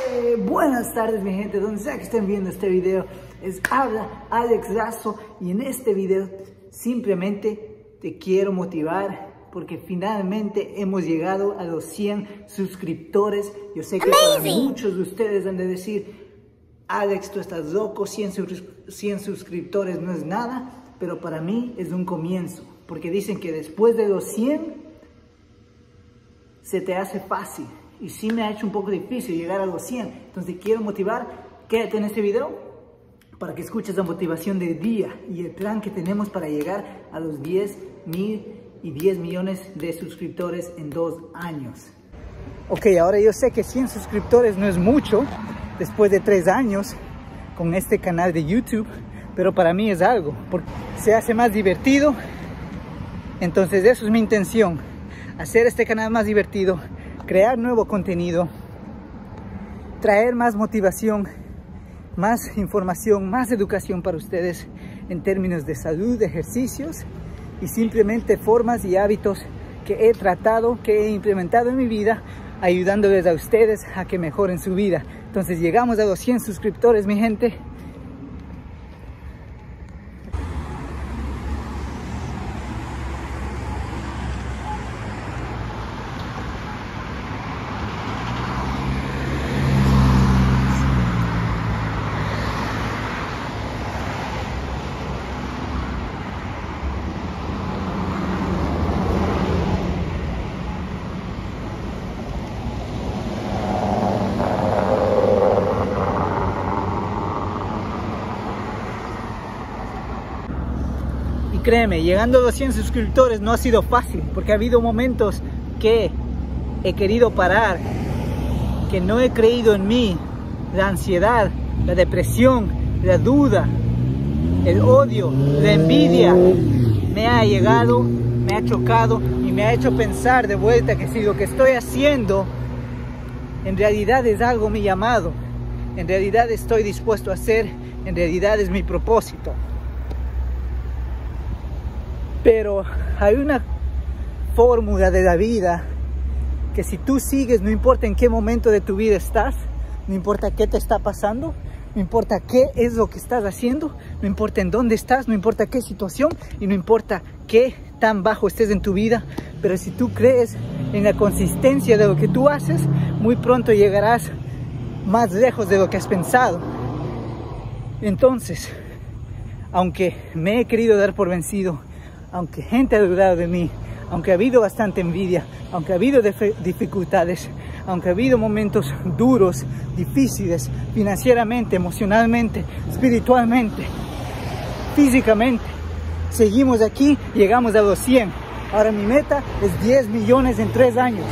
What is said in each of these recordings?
Buenas tardes mi gente, donde sea que estén viendo este video, habla Alex Lazo y en este video simplemente te quiero motivar porque finalmente hemos llegado a los 100 suscriptores. Yo sé que para muchos de ustedes han de decir, Alex, tú estás loco, 100 suscriptores no es nada, pero para mí es un comienzo, porque dicen que después de los 100 se te hace fácil. Y sí me ha hecho un poco difícil llegar a los 100. Entonces te quiero motivar. Quédate en este video para que escuches la motivación del día y el plan que tenemos para llegar a los 10,000 y 10 millones de suscriptores en 2 años. Ok, ahora yo sé que 100 suscriptores no es mucho después de 3 años con este canal de YouTube, pero para mí es algo, porque se hace más divertido. Entonces eso es mi intención, hacer este canal más divertido, crear nuevo contenido, traer más motivación, más información, más educación para ustedes en términos de salud, de ejercicios y simplemente formas y hábitos que he tratado, que he implementado en mi vida, ayudándoles a ustedes a que mejoren su vida. Entonces llegamos a los 100 suscriptores, mi gente. Créeme, llegando a los 100 suscriptores no ha sido fácil, porque ha habido momentos que he querido parar, que no he creído en mí, la ansiedad, la depresión, la duda, el odio, la envidia, me ha llegado, me ha chocado y me ha hecho pensar de vuelta que si lo que estoy haciendo en realidad es algo mi llamado, en realidad estoy dispuesto a hacer, en realidad es mi propósito. Pero hay una fórmula de la vida que si tú sigues, no importa en qué momento de tu vida estás, no importa qué te está pasando, no importa qué es lo que estás haciendo, no importa en dónde estás, no importa qué situación y no importa qué tan bajo estés en tu vida, pero si tú crees en la consistencia de lo que tú haces, muy pronto llegarás más lejos de lo que has pensado. Entonces, aunque me he querido dar por vencido, aunque gente ha dudado de mí, aunque ha habido bastante envidia, aunque ha habido dificultades, aunque ha habido momentos duros, difíciles, financieramente, emocionalmente, espiritualmente, físicamente, seguimos aquí, llegamos a los 100. Ahora mi meta es 10 millones en 3 años.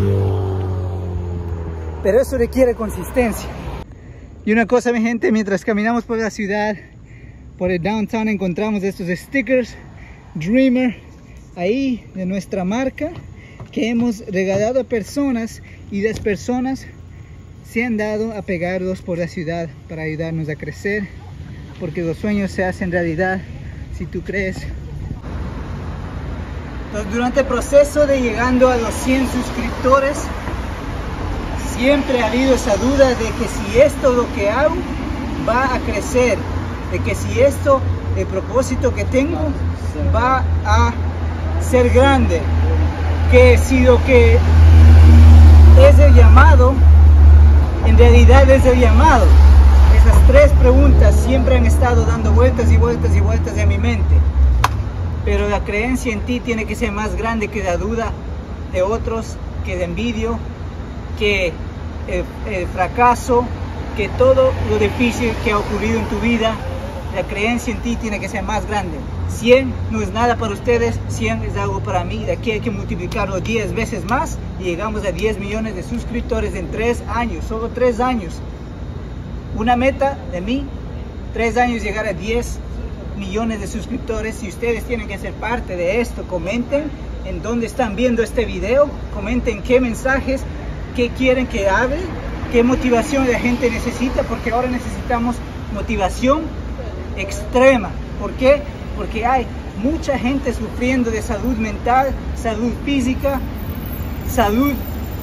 Pero eso requiere consistencia. Y una cosa, mi gente, mientras caminamos por la ciudad, por el downtown, encontramos estos stickers Dreamer ahí de nuestra marca que hemos regalado a personas y las personas se han dado a pegarlos por la ciudad para ayudarnos a crecer, porque los sueños se hacen realidad si tú crees. Entonces, durante el proceso de llegando a los 100 suscriptores siempre ha habido esa duda de que si esto lo que hago va a crecer, de que si esto, el propósito que tengo va a ser grande, que si lo que es el llamado en realidad es el llamado. Esas 3 preguntas siempre han estado dando vueltas y vueltas y vueltas en mi mente, pero la creencia en ti tiene que ser más grande que la duda de otros, que la envidia, que el fracaso, que todo lo difícil que ha ocurrido en tu vida. La creencia en ti tiene que ser más grande. 100 no es nada para ustedes, 100 es algo para mí. De aquí hay que multiplicarlo 10 veces más y llegamos a 10 millones de suscriptores en 3 años, solo 3 años. Una meta de mí, 3 años llegar a 10 millones de suscriptores. Si ustedes tienen que ser parte de esto, comenten en dónde están viendo este video, comenten qué mensajes, qué quieren que hable, qué motivación la gente necesita, porque ahora necesitamos motivación extrema. ¿Por qué? Porque hay mucha gente sufriendo de salud mental, salud física, salud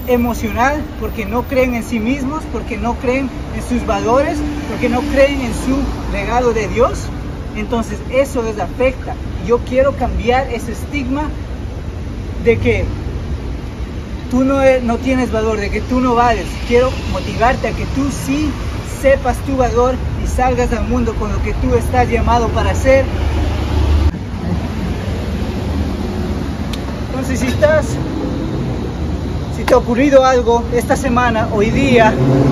emocional, porque no creen en sí mismos, porque no creen en sus valores, porque no creen en su legado de Dios. Entonces eso les afecta. Yo quiero cambiar ese estigma de que tú no tienes valor, de que tú no vales. Quiero motivarte a que tú sí sepas tu valor y salgas al mundo con lo que tú estás llamado para hacer. Entonces si te ha ocurrido algo esta semana, hoy día,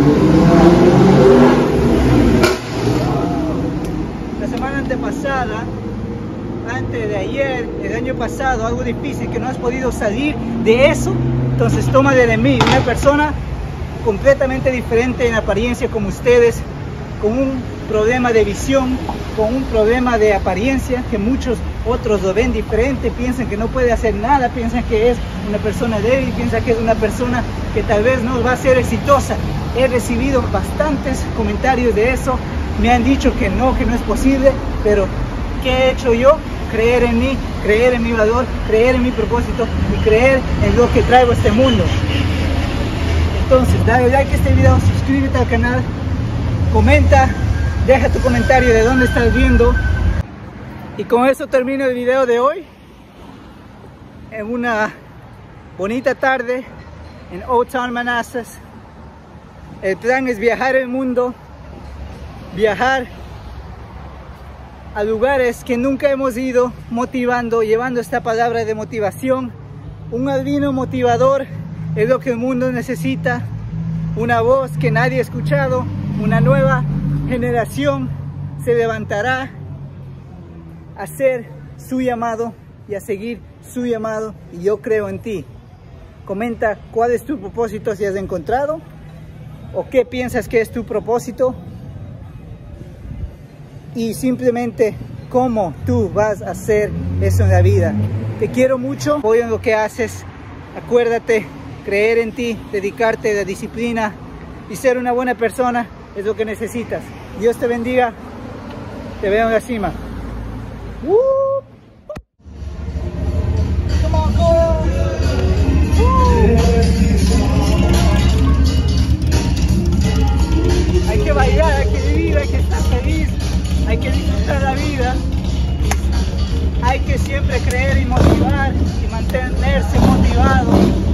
la semana antepasada, antes de ayer, el año pasado, algo difícil que no has podido salir de eso, entonces tómale de mí, una persona completamente diferente en apariencia como ustedes, con un problema de visión, con un problema de apariencia que muchos otros lo ven diferente, piensan que no puede hacer nada, piensan que es una persona débil, piensan que es una persona que tal vez no va a ser exitosa. He recibido bastantes comentarios de eso, me han dicho que no es posible, pero ¿qué he hecho yo? Creer en mí, creer en mi valor, creer en mi propósito y creer en lo que traigo a este mundo. Entonces, dale like a este video, suscríbete al canal, comenta, deja tu comentario de dónde estás viendo. Y con eso termino el video de hoy. En una bonita tarde en Old Town Manassas. El plan es viajar el mundo, viajar a lugares que nunca hemos ido, motivando, llevando esta palabra de motivación. Un albino motivador es lo que el mundo necesita, una voz que nadie ha escuchado, una nueva generación se levantará a hacer su llamado y a seguir su llamado, y yo creo en ti. Comenta cuál es tu propósito, si has encontrado, o qué piensas que es tu propósito, y simplemente cómo tú vas a hacer eso en la vida. Te quiero mucho, apoyo en lo que haces. Acuérdate, creer en ti, dedicarte a la disciplina y ser una buena persona es lo que necesitas. Dios te bendiga, te veo en la cima. Come on, go. Hay que bailar, hay que vivir, hay que estar feliz, hay que disfrutar la vida. Hay que siempre creer y motivar y mantenerse motivado.